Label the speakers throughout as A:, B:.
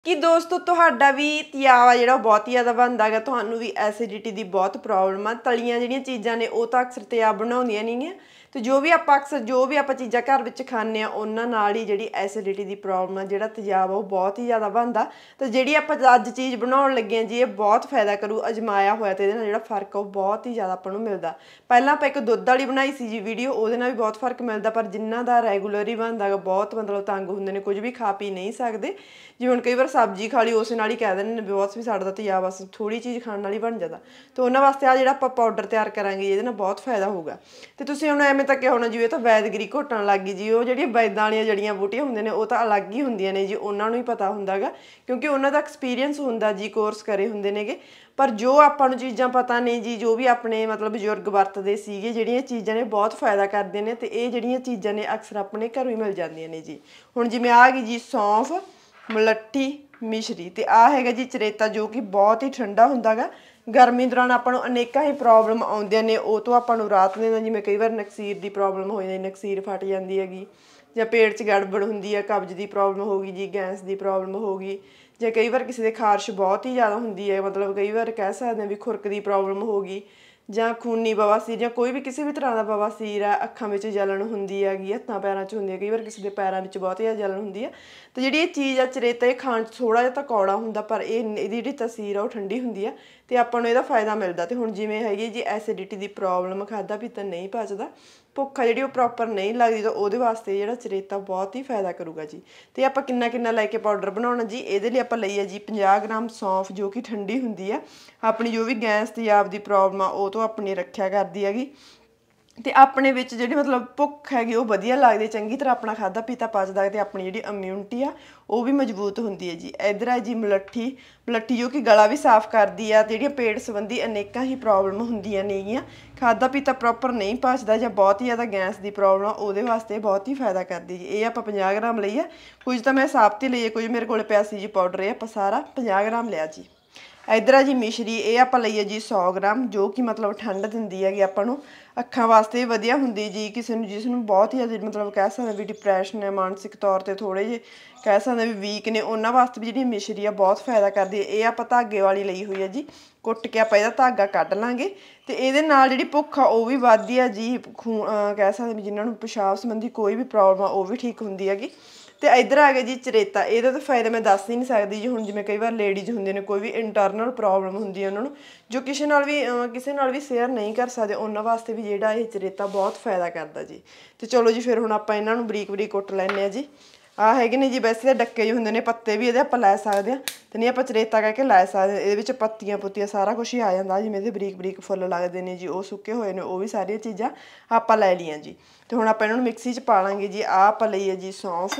A: कि दोस्तों तुहाडा भी तियावा जिहड़ा बहुत ही ज़्यादा बनदा गा तुहानू भी एसिडिटी की बहुत प्रॉब्लम आ तलियां जिहड़ियां चीज़ां ने वो तो अक्सर तियाब बनाउंदियां नहीं गीਆਂ तो जो भी आप चीज़ां घर विच खाने उन्हां नाल ही जिहड़ी एसिडिटी की प्रॉब्लम आ जिहड़ा तियाब वो बहुत ही ज़्यादा बनदा तो जिहड़ी आप अज चीज़ बनाउण लगे आ जी ये बहुत फायदा करू अजमाया होया ते इहदे नाल जिहड़ा फर्क आ बहुत ही ज़्यादा आपां नूं मिलदा पहलां आपां एक दुध वाली बनाई सी जी वीडियो उहदे नाल भी बहुत फर्क मिलदा पर जिन्हां दा रेगूलर ही बनदा गा बहुत मतलब तंग हुंदे ने कुछ भी खा पी नहीं सकदे जिवें हुण कई बार सब्जी खा ली उस नाल ही कह दिंदे ने बस भी साडा तियाब बस थोड़ी चीज़ खाण नाल ही बन जांदा तो उन्हां वास्ते आ जिहड़ा आपां पाउडर तैयार करांगे इहदे नाल बहुत फायदा होगा तो तुसीं हुण एवें तां किहा होणा जी तो वैदगिरी घुटण लग गई जी वो जिहड़ियां वैदां वालीआं जड़ियां बूटियां हुंदियां ने वो तां अलग ही हुंदियां ने जी उन्हां नूं ही पता हुंदा गा क्योंकि उन्हां दा एक्सपीरियंस हुंदा जी कोर्स करे हुंदे नेगे पर जो आपां नूं चीज़ां पता नहीं जी जो भी अपने मतलब बजुर्ग वरतदे सीगे जिहड़ियां चीज़ां ने बहुत फायदा करदियां ने ते इह जिहड़ियां चीज़ां ने अक्सर अपने घरों ही मिल जांदियां ने जी हुण जिवें आ गई जी सौंफ मुलट्ठी मिश्री ते आ हैगा जी चरेता जो कि बहुत ही ठंडा हुंदा गा गर्मी दौरान आपां नूं अनेकां ही प्रॉब्लम आउंदियां ने ਉਹ ਤੋਂ ਆਪਾਂ ਨੂੰ ਰਾਹਤ ਮਿਲਦਾ ਜਿਵੇਂ ਕਈ ਵਾਰ ਨਕਸੀਰ ਦੀ ਪ੍ਰੋਬਲਮ ਹੋ ਜਾਂਦੀ ਨਕਸੀਰ ਫਟ ਜਾਂਦੀ ਹੈਗੀ ਜਾਂ ਪੇਟ 'ਚ ਗੜਬੜ ਹੁੰਦੀ ਹੈ ਕਬਜ਼ ਦੀ ਪ੍ਰੋਬਲਮ ਹੋ ਗਈ ਜੀ ਗੈਸ ਦੀ ਪ੍ਰੋਬਲਮ ਹੋ ਗਈ ਜਾਂ ਕਈ ਵਾਰ ਕਿਸੇ ਦੇ ਖਾਰਸ਼ ਬਹੁਤ ਹੀ ਜ਼ਿਆਦਾ ਹੁੰਦੀ ਹੈ ਮਤਲਬ ਕਈ ਵਾਰ ਕਹਿ ਸਕਦੇ ਹਾਂ ਵੀ ਖੁਰਕ ਦੀ ਪ੍ਰੋਬਲਮ ਹੋ ਗਈ ਜਾਂ ਖੂਨੀ ਬਵਾਸੀਰ ਜਾਂ ਕੋਈ ਵੀ ਕਿਸੇ ਵੀ ਤਰ੍ਹਾਂ ਦਾ ਬਵਾਸੀਰ ਆ ਅੱਖਾਂ ਵਿੱਚ ਜਲਣ ਹੁੰਦੀ ਹੈਗੀ ਹੱਥਾਂ ਪੈਰਾਂ 'ਚ ਹੁੰਦੀ ਹੈ ਕਈ ਵਾਰ ਕਿਸੇ ਦੇ ਪੈਰਾਂ ਵਿੱਚ ਬਹੁਤ ਜ਼ਿਆਦਾ ਜਲਣ ਹੁੰਦੀ ਹੈ ਤੇ ਜਿਹੜੀ ਇਹ ਚੀਜ਼ ਆ ਚਰੇਤਾ ਇਹ ਖਾਣ 'ਚ ਥੋੜ੍ਹਾ ਜਿਹਾ ਤਾਂ ਕੌੜਾ ਹੁੰਦਾ ਪਰ ਇਹਦੀ ਜਿਹੜੀ ਤਸੀਰ ਆ ਉਹ ਠੰਡੀ ਹੁੰਦੀ ਆ ਤੇ ਆਪਾਂ ਨੂੰ ਇਹਦਾ ਫਾਇਦਾ ਮਿਲਦਾ ਤੇ ਹੁਣ ਜਿਵੇਂ ਹੈਗੀ ਜੀ ਐਸਿਡਿਟੀ ਦੀ ਪ੍ਰੋਬਲਮ ਖਾਦਾ ਪੀਤਾ ਨਹੀਂ ਪਚਦਾ ਭੁੱਖ ਆ ਜਿਹੜੀ ਉਹ ਪ੍ਰੋਪਰ ਨਹੀਂ ਲੱਗਦੀ ਤਾਂ ਉਹਦੇ ਵਾਸਤੇ ਜਿਹੜਾ ਚਰੇਤਾ ਬਹੁਤ ਹੀ ਫਾਇਦਾ ਕਰੂਗਾ ਜੀ ਤੇ ਆਪਾਂ ਕਿੰਨਾ ਲੈ ਕੇ ਪਾਊਡਰ ਬਣਾਉਣਾ ਜੀ ਇਹਦੇ ਲਈ ਆਪਾਂ ਲਈ ਆ ਜੀ 50 ਗ੍ਰਾਮ ਸੌਂਫ ਜੋ ਕਿ ਠੰਡੀ ਹੁੰਦੀ ਆ ਆਪਣੀ ਜੋ ਵੀ ਗੈਸ ਤਿਆਬ ਦੀ ਪ੍ਰੋਬਲਮ ਆ ਉਹ ਤੋਂ ਆਪਣੀ ਰੱਖਿਆ ਕਰਦੀ ਹੈਗੀ ਤੇ ਆਪਣੇ ਵਿੱਚ ਜਿਹੜੀ ਮਤਲਬ ਭੁੱਖ ਹੈਗੀ ਉਹ ਵਧੀਆ ਲੱਗਦੀ ਚੰਗੀ ਤਰ੍ਹਾਂ ਆਪਣਾ ਖਾਦਾ ਪੀਤਾ ਪਚਦਾ ਤੇ ਆਪਣੀ ਜਿਹੜੀ ਇਮਿਊਨਿਟੀ ਆ ਉਹ ਵੀ ਮਜ਼ਬੂਤ ਹੁੰਦੀ ਹੈ ਜੀ ਇਧਰ ਹੈ ਜੀ ਮੁਲੱਠੀ ਜੋ ਕਿ ਗਲਾ ਵੀ ਸਾਫ਼ ਕਰਦੀ ਆ ਜਿਹੜੀਆਂ ਪੇਟ ਸੰਬੰਧੀ ਅਨੇਕਾਂ ਹੀ ਪ੍ਰੋਬਲਮ ਹੁੰਦੀਆਂ ਨੇਗੀਆਂ ਖਾਦਾ ਪੀਤਾ ਪ੍ਰੋਪਰ ਨਹੀਂ ਪਚਦਾ ਜਾਂ ਬਹੁਤ ਹੀ ਜ਼ਿਆਦਾ ਗੈਸ ਦੀ ਪ੍ਰੋਬਲਮ ਆ ਉਹਦੇ ਵਾਸਤੇ ਬਹੁਤ ਹੀ ਫਾਇਦਾ ਕਰਦੀ ਜੀ ਇਹ ਆਪਾਂ 50 ਗ੍ਰਾਮ ਲਈ ਆ ਕੁਝ ਤਾਂ ਮੈਂ ਸਾਫ਼ ਤੇ ਲਈ ਕੁਝ ਮੇਰੇ ਕੋਲ ਪਿਆ ਸੀ ਜੀ ਪਾਊਡਰ ਇਹ ਆਪਾਂ ਸਾਰਾ 50 ਗ੍ਰਾਮ ਲਿਆ ਜੀ इधर है जी मिश्री ये आप लईए जी 100 ग्राम जो कि मतलब ठंड दिंदी है आपां नूं अखां वास्ते वधिया हुंदी जी किसी नूं जिसनूं बहुत ही मतलब कह सकते भी डिप्रैशन है मानसिक तौर पर थोड़े जे कह सकते भी वीक ने उन्हां वास्ते भी जिहड़ी मिश्री आ बहुत फायदा करदी है ये आपां धागे वाली लई हुई है जी कुट के आपां इहदा धागा कढ लांगे ते इहदे नाल जिहड़ी भुख आ वो भी वधदी है जी कह सकते भी जिन्हां नूं पेशाब संबंधी कोई भी प्रॉब्लम आ वो भी ठीक हुंदी हैगी ਤੇ ਇੱਧਰ ਆ ਗਿਆ ਜੀ ਚਰੇਤਾ ਇਹਦਾ ਤਾਂ ਫਾਇਦਾ ਮੈਂ ਦੱਸ ਹੀ ਨਹੀਂ ਸਕਦੀ ਜੀ ਹੁਣ ਜਿਵੇਂ ਕਈ ਵਾਰ ਲੇਡੀਜ਼ ਹੁੰਦੇ ਨੇ ਕੋਈ ਵੀ ਇੰਟਰਨਲ ਪ੍ਰੋਬਲਮ ਹੁੰਦੀ ਹੈ ਉਹਨਾਂ ਨੂੰ ਜੋ ਕਿਸੇ ਨਾਲ ਵੀ ਸ਼ੇਅਰ ਨਹੀਂ ਕਰ ਸਕਦੇ ਉਹਨਾਂ ਵਾਸਤੇ ਵੀ ਜਿਹੜਾ ਇਹ ਚਰੇਤਾ ਬਹੁਤ ਫਾਇਦਾ ਕਰਦਾ ਜੀ ਤੇ ਚਲੋ ਜੀ ਫਿਰ ਹੁਣ ਆਪਾਂ ਇਹਨਾਂ ਨੂੰ ਬਰੀਕ ਕੁੱਟ ਲੈਣੇ ਆ ਜੀ ਆ ਹੈਗੇ ਨੇ ਜੀ ਵੈਸੇ ਤਾਂ ਡੱਕੇ ਜਿਹੇ ਹੁੰਦੇ ਨੇ ਪੱਤੇ ਵੀ ਇਹਦੇ ਆਪਾਂ ਲੈ ਸਕਦੇ ਆ ਤੇ ਨਹੀਂ ਆਪਾਂ ਚਰੇਤਾ ਕਰਕੇ ਲੈ ਸਕਦੇ ਇਹਦੇ ਵਿੱਚ ਪੱਤੀਆਂ ਪੁੱਤੀਆਂ ਸਾਰਾ ਕੁਝ ਹੀ ਆ ਜਾਂਦਾ ਜਿਵੇਂ ਇਹਦੇ ਬਰੀਕ ਫੁੱਲ ਲੱਗਦੇ ਨੇ ਜੀ ਉਹ ਸੁੱਕੇ ਹੋਏ ਨੇ ਉਹ ਵੀ ਸਾਰੀਆਂ ਚੀਜ਼ਾਂ ਆਪਾਂ ਲੈ ਲਈਆਂ ਜੀ ਤੇ ਹੁਣ ਆਪਾਂ ਇਹਨਾਂ ਨੂੰ ਮਿਕਸੀ 'ਚ ਪਾ ਲਾਂਗੇ ਜੀ ਆ ਆਪਾਂ ਲਈਏ ਜੀ ਸੌਂਫ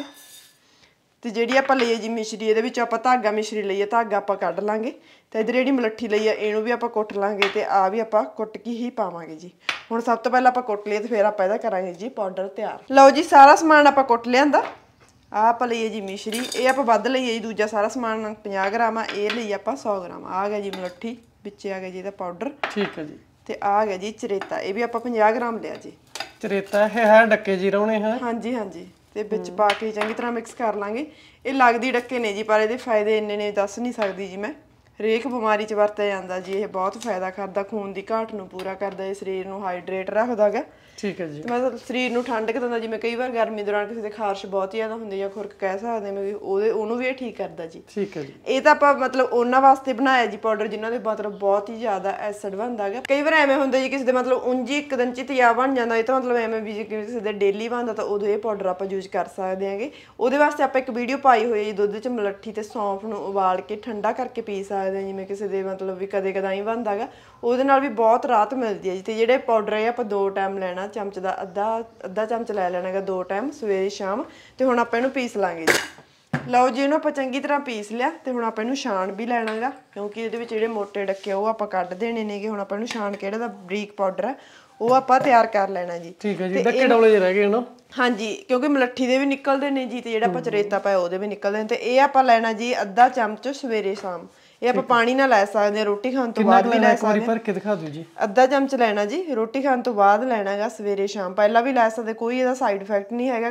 A: ਤੇ ਜਿਹੜੀ ਆਪਾਂ ਲਈਏ ਜੀ ਮਿਸ਼ਰੀ ਇਹਦੇ ਵਿੱਚ ਆਪਾਂ ਧਾਗਾ ਮਿਸ਼ਰੀ ਲਈਏ ਧਾਗਾ ਆਪਾਂ ਕੱਢ ਲਾਂਗੇ ਤੇ ਇਧਰ ਜਿਹੜੀ ਮੁਲੱਠੀ ਲਈ ਆ ਇਹਨੂੰ ਵੀ ਆਪਾਂ ਕੁੱਟ ਲਾਂਗੇ ਤੇ ਆ ਵੀ ਆਪਾਂ ਕੁੱਟ ਕੇ ਹੀ ਪਾਵਾਂਗੇ ਜੀ ਹੁਣ ਸਭ ਤੋਂ ਪਹਿਲਾਂ ਆਪਾਂ ਕੁੱਟ ਲਈਏ ਤੇ ਫਿਰ ਆਪਾਂ ਇਹਦਾ ਕਰਾਂਗੇ ਜੀ ਪਾਊਡਰ ਤਿਆਰ ਲਓ ਜੀ ਸਾਰਾ ਸਮਾਨ ਆਪਾਂ ਕੁੱਟ ਲਿਆਂਦਾ ਆ ਆਪਾਂ ਲਈਏ ਜੀ ਮਿਸ਼ਰੀ ਇਹ ਆਪਾਂ ਵੱਧ ਲਈਏ ਜੀ ਦੂਜਾ ਸਾਰਾ ਸਮਾਨ 50 ਗ੍ਰਾਮ ਆ ਇਹ ਲਈ ਆਪਾਂ 100 ਗ੍ਰਾਮ ਆ ਗਿਆ ਜੀ ਮੁਲੱਠੀ ਵਿੱਚ ਆ ਗਿਆ ਜੀ ਇਹਦਾ ਪਾਊਡਰ
B: ਠੀਕ ਹੈ ਜੀ ਤੇ
A: ਆ ਗਿਆ ਜੀ ਚਰੇਤਾ ਇਹ ਵੀ ਆਪਾਂ 50 ਗ੍ਰਾਮ ਲਿਆ ਜੀ
B: ਚਰੇਤਾ ਇਹ ਹੈ ਡੱਕੇ ਜੀ ਰੋਣੇ ਹੈ
A: ਹਾਂਜੀ ਤੇ ਵਿੱਚ ਪਾ ਕੇ ਚੰਗੀ ਤਰ੍ਹਾਂ ਮਿਕਸ ਕਰ ਲਾਂਗੇ ਇਹ ਲੱਗਦੀ ਡੱਕੇ ਨੇ ਜੀ ਪਰ ਇਹਦੇ ਫਾਇਦੇ ਇੰਨੇ ਨੇ ਦੱਸ ਨਹੀਂ ਸਕਦੀ ਜੀ ਮੈਂ ਹਰੇਕ ਬਿਮਾਰੀ 'ਚ ਵਰਤਿਆ ਜਾਂਦਾ ਜੀ ਇਹ ਬਹੁਤ ਫਾਇਦਾ ਕਰਦਾ ਖੂਨ ਦੀ ਘਾਟ ਨੂੰ ਪੂਰਾ ਕਰਦਾ ਇਹ ਸਰੀਰ ਨੂੰ ਹਾਈਡਰੇਟ ਰੱਖਦਾ ਗਾ
B: ਠੀਕ ਹੈ ਜੀ
A: ਮਤਲਬ ਸਰੀਰ ਨੂੰ ਠੰਡਕ ਦਿੰਦਾ ਜਿਵੇਂ ਕਈ ਵਾਰ ਗਰਮੀ ਦੌਰਾਨ ਕਿਸੇ ਦੇ ਖਾਰਸ਼ ਬਹੁਤ ਜ਼ਿਆਦਾ ਹੁੰਦੀ ਜਾਂ ਖੁਰਕ ਕਹਿ ਸਕਦੇ ਮੈਂ ਵੀ ਉਹਨੂੰ ਵੀ ਇਹ ਠੀਕ ਕਰਦਾ ਜੀ
B: ਠੀਕ ਹੈ ਜੀ ਇਹ
A: ਤਾਂ ਆਪਾਂ ਮਤਲਬ ਉਹਨਾਂ ਵਾਸਤੇ ਬਣਾਇਆ ਜੀ ਪਾਊਡਰ ਜਿਨ੍ਹਾਂ ਦੇ ਮਤਲਬ ਬਹੁਤ ਹੀ ਜ਼ਿਆਦਾ ਐਸਿਡ ਬਣਦਾ ਗਾ ਕਈ ਵਾਰ ਐਵੇਂ ਹੁੰਦਾ ਜੀ ਕਿਸੇ ਦੇ ਮਤਲਬ ਉਂਝ ਇੱਕ ਦਿਨ 'ਚ ਤਿਆਬ ਬਣ ਜਾਂਦਾ ਇਹ ਤਾਂ ਮਤਲਬ ਐਵੇਂ ਵੀ ਜੇ ਕਿਸੇ ਦੇ ਡੇਲੀ ਬਣਦਾ ਤਾਂ ਉਦੋਂ ਇਹ ਪਾਊਡਰ ਆਪਾਂ ਯੂਜ਼ ਕਰ ਸਕਦੇ ਹੈਗੇ ਉਹਦੇ ਵਾਸਤੇ ਆਪਾਂ ਇੱਕ ਵੀਡੀਓ ਪਾਈ ਹੋਈ ਹੈ ਜੀ ਦੁੱਧ 'ਚ ਮੁਲੱਠੀ ਤੇ ਸੌਂਫ ਨੂੰ ਉਬਾਲ ਕੇ ਠੰਡਾ ਕਰਕੇ ਪੀ ਸਕਦੇ ਹਾਂ ਜਿਵੇਂ ਕਿਸੇ ਦੇ ਮਤਲਬ ਵੀ ਕਦੇ ਕਦਾਈ ਬਣਦਾ ਗਾ ਉਹਦੇ ਨਾਲ ਵੀ ਬਹੁਤ ਰਾਹਤ ਮਿਲਦੀ ਹੈ ਜੀ ਤੇ ਜਿਹੜੇ ਪਾਊਡਰ ਹੈ ਆਪਾਂ 2 ਟਾਈਮ ਲੈਣਾ ਚਮਚ ਦਾ ਅੱਧਾ ਚਮਚ ਲੈ ਲੈਣਾ ਗਾ 2 ਟਾਈਮ ਸਵੇਰੇ ਸ਼ਾਮ ਤੇ ਹੁਣ ਆਪਾਂ ਇਹਨੂੰ ਪੀਸ ਲਾਂਗੇ ਜੀ ਲਓ ਜੀ ਇਹਨੂੰ ਆਪਾਂ ਚੰਗੀ ਤਰ੍ਹਾਂ ਪੀਸ ਲਿਆ ਤੇ ਹੁਣ ਆਪਾਂ ਇਹਨੂੰ ਛਾਣ ਵੀ ਲੈਣਾ ਗਾ ਕਿਉਂਕਿ ਇਹਦੇ ਵਿੱਚ ਜਿਹੜੇ ਮੋਟੇ ਡੱਕੇ ਉਹ ਆਪਾਂ ਕੱਢ ਦੇਣੇ ਨੇਗੇ ਹੁਣ ਆਪਾਂ ਇਹਨੂੰ ਛਾਣ ਕੇ ਇਹਦਾ ਬਰੀਕ ਪਾਊਡਰ ਹੈ ਉਹ ਆਪਾਂ ਤਿਆਰ ਕਰ ਲੈਣਾ ਜੀ
B: ਠੀਕ ਹੈ ਜੀ ਡੱਕੇ ਡੋਲੇ ਜਿਹੇ ਰਹਿ ਗਏ ਨਾ
A: ਹਾਂਜੀ ਕਿਉਂਕਿ ਮੁਲੱਠੀ ਦੇ ਵੀ ਨਿਕਲਦੇ ਨੇ ਜੀ ਤੇ ਜਿਹੜਾ ਆਪਾਂ ਚਰੇਤਾ ਪਾਇਆ ਉਹਦੇ ਵੀ ਨਿਕਲਦੇ ਨੇ ਤੇ ਇਹ ਆਪਾਂ ਲੈਣਾ ਜੀ ਅੱਧਾ ਚਮਚ ਸਵੇਰੇ ਸ਼ਾਮ ਇਹ ਆਪਾਂ ਪਾਣੀ ਨਾਲ ਲੈ ਸਕਦੇ ਹਾਂ ਰੋਟੀ ਖਾਣ ਤੋਂ ਬਾਅਦ ਵੀ ਲੈ ਸਕਦੇ ਹਾਂ
B: ਭਰ ਕੇ ਦਿਖਾ ਦਿਓ ਜੀ
A: ਅੱਧਾ ਚਮਚ ਲੈਣਾ ਜੀ ਰੋਟੀ ਖਾਣ ਤੋਂ ਬਾਅਦ ਲੈਣਾ ਹੈਗਾ ਸਵੇਰੇ ਸ਼ਾਮ ਪਹਿਲਾਂ ਵੀ ਲੈ ਸਕਦੇ ਕੋਈ ਇਹਦਾ ਸਾਈਡ ਇਫੈਕਟ ਨਹੀਂ ਹੈਗਾ ਗਾ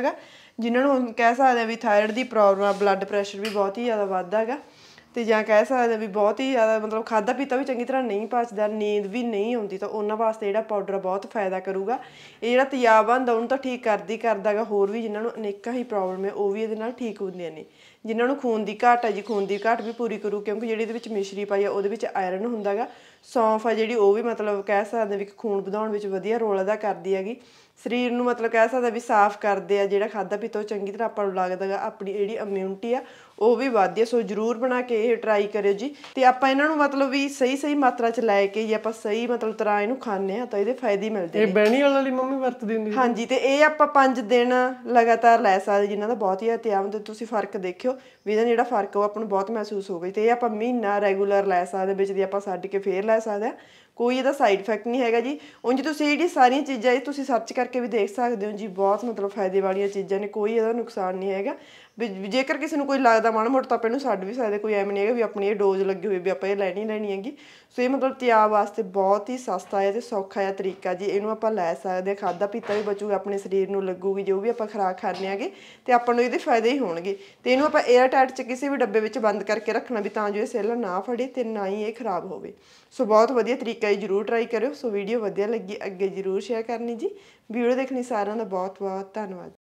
A: ਜਿਨ੍ਹਾਂ ਨੂੰ ਕਹਿ ਸਕਦੇ ਆ ਵੀ ਥਾਇਰਾਇਡ ਦੀ ਪ੍ਰੋਬਲਮ ਆ, ਬਲੱਡ ਪ੍ਰੈਸ਼ਰ ਵੀ ਬਹੁਤ ਹੀ ਜ਼ਿਆਦਾ ਵੱਧਦਾ ਹੈਗਾ, ਤੇ ਜਾਂ ਕਹਿ ਸਕਦੇ ਵੀ ਬਹੁਤ ਹੀ ਜ਼ਿਆਦਾ ਮਤਲਬ ਖਾਧਾ ਪੀਤਾ ਵੀ ਚੰਗੀ ਤਰ੍ਹਾਂ ਨਹੀਂ ਪਚਦਾ, ਨੀਂਦ ਵੀ ਨਹੀਂ ਆਉਂਦੀ, ਤਾਂ ਉਹਨਾਂ ਵਾਸਤੇ ਜਿਹੜਾ ਪਾਊਡਰ ਬਹੁਤ ਫਾਇਦਾ ਕਰੂਗਾ। ਇਹ ਜਿਹੜਾ ਤੇਜ਼ਾਬ ਹੁੰਦਾ ਉਹਨੂੰ ਤਾਂ ਠੀਕ ਕਰਦਾ ਗਾ, ਹੋਰ ਵੀ ਜਿਨ੍ਹਾਂ ਨੂੰ ਅਨੇਕਾਂ ਹੀ ਪ੍ਰੋਬਲਮ ਹੈ ਉਹ ਵੀ ਇਹਦੇ ਨਾਲ ਠੀਕ ਹੁੰਦੀਆਂ ਨੇ। ਜਿਨ੍ਹਾਂ ਨੂੰ ਖੂਨ ਦੀ ਘਾਟ ਹੈ ਜੀ, ਖੂਨ ਦੀ ਘਾਟ ਵੀ ਪੂਰੀ ਕਰੂ, ਕਿਉਂਕਿ ਜਿਹੜੀ ਇਹਦੇ ਵਿੱਚ ਮਿਸ਼ਰੀ ਪਾਈ ਆ ਉਹਦੇ ਵਿੱਚ ਆਇਰਨ ਹੁੰਦਾ ਗਾ। ਸੌਂਫ ਆ ਜਿਹੜੀ ਉਹ ਵੀ ਮਤਲਬ ਕਹਿ ਸਕਦੇ ਵੀ ਖੂਨ ਵਧਾਉਣ ਵਿੱਚ ਵਧੀਆ ਰੋਲ ਅਦਾ ਕਰਦੀ ਹੈਗੀ। ਸਰੀਰ ਨੂੰ ਮਤਲਬ ਕਹਿ ਸਕਦੇ ਵੀ ਸਾਫ਼ ਕਰਦੇ ਆ, ਜਿਹੜਾ ਖਾਧਾ ਪੀਤਾ ਉਹ ਚੰਗੀ ਤਰ੍ਹਾਂ ਆਪਾਂ ਨੂੰ ਲੱਗਦਾ ਗਾ, ਆਪਣੀ ਜਿਹੜੀ ਇਮਿਊਨਿਟੀ ਆ ਉਹ ਵੀ ਵੱਧਦੀ ਆ। ਸੋ ਜ਼ਰੂਰ ਬਣਾ ਕੇ ਇਹ ਟਰਾਈ ਕਰਿਓ ਜੀ। ਤੇ ਆਪਾਂ ਇਹਨਾਂ ਨੂੰ ਮਤਲਬ ਵੀ ਸਹੀ ਮਾਤਰਾ 'ਚ ਲੈ ਕੇ ਜੇ ਆਪਾਂ ਸਹੀ ਮਤਲਬ ਤਰ੍ਹਾਂ ਇਹਨੂੰ ਖਾਂਦੇ ਆ ਤਾਂ ਇਹਦੇ ਫਾਇਦੇ ਮਿਲਦੇ ਨੇ।
B: ਇਹ ਬੈਣੀ ਵਾਲੀ ਮੰਮੀ ਵਰਤਦੀ ਹੁੰਦੀ?
A: ਹਾਂਜੀ, ਤੇ ਇਹ ਆਪਾਂ 5 ਦਿਨ ਲਗਾਤਾਰ ਲੈ ਸਕਦੇ, ਜਿਨ੍ਹਾਂ ਦਾ ਬਹੁਤ ਹੀ ਤਿਆਬ ਤੇ ਤੁਸੀਂ ਫਰਕ ਦੇਖਿਓ ਵੀ ਇਹਦਾ ਜਿਹੜਾ ਫਰਕ ਉਹ ਆਪਾਂ ਨੂੰ ਬਹੁਤ ਮਹਿਸੂਸ ਹੋਵੇ। ਤੇ ਇਹ ਆਪਾਂ ਮਹੀਨਾ ਰੈਗੂਲਰ ਲੈ ਸਕਦੇ, ਵਿੱਚ ਦੀ ਆਪਾਂ ਛੱਡ ਕੇ ਫੇਰ ਲੈ ਸਕਦੇ ਹਾਂ, ਕੋਈ ਇਹਦਾ ਸਾਈਡ ਇਫੈਕਟ ਨਹੀਂ ਹੈਗਾ ਜੀ। ਉਂਝ ਤੁਸੀਂ ਜਿਹੜੀ ਸਾਰੀਆਂ ਚੀਜ਼ਾਂ ਇਹ ਤੁਸੀਂ ਸਰਚ ਕਰਕੇ ਵੀ ਦੇਖ ਸਕਦੇ ਹੋ ਜੀ, ਬਹੁਤ ਮਤਲਬ ਫਾਇਦੇ ਵਾਲੀਆਂ ਚੀਜ਼ਾਂ ਨੇ, ਕੋਈ ਇਹਦਾ ਨੁਕਸਾਨ ਨਹੀਂ ਹੈਗਾ। ਵੀ ਜੇਕਰ ਕਿਸੇ ਨੂੰ ਕੋਈ ਲੱਗਦਾ ਮਾੜਾ ਮੋਟਾ ਤਾਂ ਆਪਾਂ ਇਹਨੂੰ ਛੱਡ ਵੀ ਸਕਦੇ, ਕੋਈ ਐਵੇਂ ਨਹੀਂ ਹੈਗਾ ਵੀ ਆਪਣੀ ਇਹ ਡੋਜ਼ ਲੱਗੀ ਹੋਈ ਵੀ ਆਪਾਂ ਇਹ ਲੈਣੀ ਹੈਗੀ। ਸੋ ਇਹ ਮਤਲਬ ਤਿਆਬ ਵਾਸਤੇ ਬਹੁਤ ਹੀ ਸਸਤਾ ਹੈ ਤੇ ਸੌਖਾ ਜਿਹਾ ਤਰੀਕਾ ਜੀ, ਇਹਨੂੰ ਆਪਾਂ ਲੈ ਸਕਦੇ ਹਾਂ। ਖਾਧਾ ਪੀਤਾ ਵੀ ਬਚੂਗਾ, ਆਪਣੇ ਸਰੀਰ ਨੂੰ ਲੱਗੂਗੀ, ਜੋ ਵੀ ਆਪਾਂ ਖੁਰਾਕ ਖਾਂਦੇ ਹੈਗੇ ਤੇ ਆਪਾਂ ਨੂੰ ਇਹਦੇ ਫਾਇਦੇ ਹੀ ਹੋਣਗੇ। ਤੇ ਇਹਨੂੰ ਆਪਾਂ 에ਅਰ ਟਾਈਟ 'ਚ ਕਿਸੇ ਵੀ ਡੱਬੇ ਵਿੱਚ ਬੰਦ ਕਰਕੇ ਰੱਖਣਾ ਵੀ ਤਾਂ ਜੋ ਇਹ ਸੈੱਲ ਨਾ ਫੜੇ ਤੇ ਨਾ ਹੀ ਇਹ ਖਰਾਬ ਹੋਵੇ। ਸੋ ਬਹੁਤ ਵਧੀਆ ਤਰੀਕਾ ਹੈ, ਜ਼ਰੂਰ ਟਰਾਈ ਕਰਿਓ। ਸੋ ਵੀਡੀਓ ਵਧੀਆ ਲੱਗੀ ਅੱਗੇ ਜ਼ਰੂਰ ਸ਼ੇਅਰ ਕਰਨੀ ਜੀ। ਵੀਡੀਓ ਦੇਖਣੀ ਸਾਰਿਆਂ ਦਾ ਬਹੁਤ ਧੰਨਵਾਦ।